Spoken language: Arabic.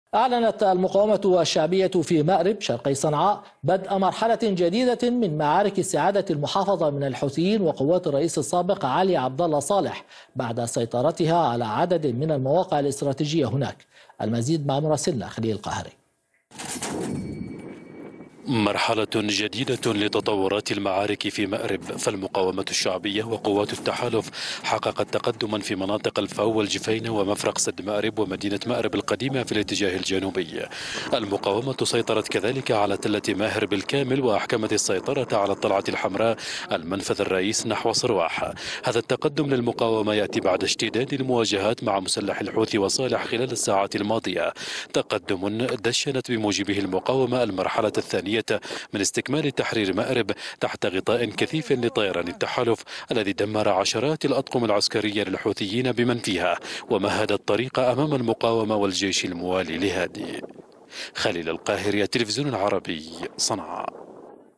أعلنت المقاومة الشعبية في مأرب شرقي صنعاء بدء مرحلة جديدة من معارك استعادة المحافظة من الحوثيين وقوات الرئيس السابق علي عبد الله صالح بعد سيطرتها على عدد من المواقع الاستراتيجية هناك. المزيد مع مراسلنا خليل القاهري. مرحلة جديدة لتطورات المعارك في مأرب، فالمقاومة الشعبية وقوات التحالف حققت تقدما في مناطق الفاو والجفينة ومفرق سد مأرب ومدينة مأرب القديمة في الاتجاه الجنوبي. المقاومة سيطرت كذلك على تلة ماهر بالكامل وأحكمت السيطرة على الطلعة الحمراء المنفذ الرئيس نحو صرواح. هذا التقدم للمقاومة يأتي بعد اشتداد المواجهات مع مسلح الحوثي وصالح خلال الساعات الماضية، تقدم دشنت بموجبه المقاومة المرحلة الثانية من استكمال تحرير مأرب تحت غطاء كثيف لطيران التحالف الذي دمر عشرات الأطقم العسكرية للحوثيين بمن فيها ومهد الطريق أمام المقاومة والجيش الموالي لهادي. خليل القاهري، التلفزيون العربي، صنعاء.